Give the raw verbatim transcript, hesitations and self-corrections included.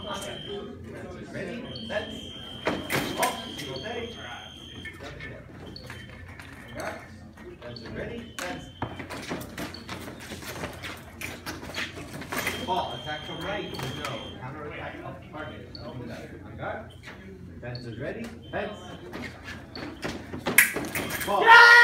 Dancers ready? Let's. Off. Single take. Dancers ready? Let's. Ball. Attack from right. No. Counter attack up target. Dancers ready? Heads. Ball.